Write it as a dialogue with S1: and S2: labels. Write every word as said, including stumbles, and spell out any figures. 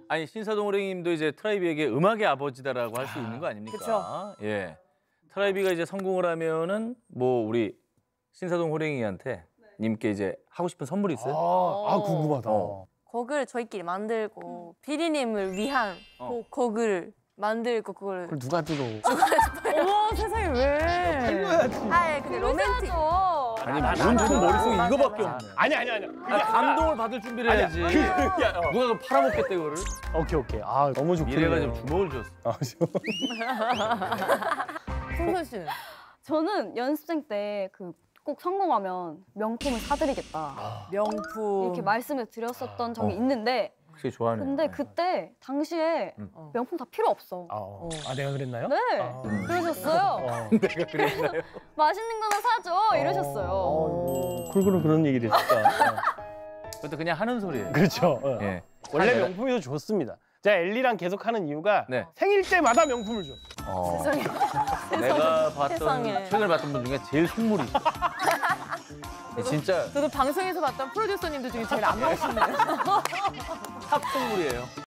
S1: 아니 신사동 호랭이님도 이제 트라이비에게 음악의 아버지다라고 할 수 있는 거 아닙니까?
S2: 그쵸.
S1: 예. 트라이비가 이제 성공을 하면은 뭐 우리 신사동 호랭이한테 님께 이제 하고 싶은 선물이 있어요?
S3: 아, 아 궁금하다.
S1: 어.
S2: 곡을 저희끼리 만들고 피디님을 위한
S1: 어.
S2: 곡- 곡을 만들고 그걸
S3: 그걸 누가 들어?
S2: 어머 세상에 왜? 아, 예, 근데 로맨틱.
S1: 아니
S3: 나, 나,
S1: 온통
S3: 나,
S1: 머릿속에
S2: 맞아,
S1: 이거밖에
S2: 맞아.
S1: 없네.
S3: 아니 아니 아니. 그게
S1: 아,
S3: 아니라-
S1: 감동을 받을 준비를
S3: 아니야,
S1: 해야지.
S3: 그게 아니라- 어.
S1: 누가 그거 팔아먹겠대 그거를?
S3: 오케이 오케이. 아 너무 좋겠네요.
S1: 미래가 지금 주먹을 줬어.
S3: 아,
S2: 송선 씨는?
S4: 저는 연습생 때 그 꼭 성공하면 명품을 사드리겠다
S2: 명품.
S4: 이렇게 말씀을 드렸었던 적이 있는데
S1: 확실히 좋아하네.
S4: 근데 그때 당시에
S1: 음.
S4: 명품 다 필요 없어.
S3: 아, 어. 아 내가 그랬나요?
S4: 네,
S3: 아.
S4: 그러셨어요.
S3: 어.
S1: 내가 그랬나요?
S4: 맛있는 거나 사줘 이러셨어요.
S3: 어. 그러고는 그런 얘기를 했을까? 어.
S1: 그것도 그냥 하는 소리예요.
S3: 그렇죠. 어.
S1: 예.
S3: 원래
S1: 내가-
S3: 명품이 더 좋습니다. 제가 엘리랑 계속 하는 이유가
S1: 네.
S3: 생일 때마다 명품을 줘.
S1: 어.
S2: 세상에.
S1: 내가 봤던
S2: 세상에.
S1: 최근에 봤던 분 중에 제일 속물이 있어. 진짜
S2: 저도 방송에서 봤던 프로듀서님들 중에 제일 안 멋있네요.
S1: 탑 속물이에요.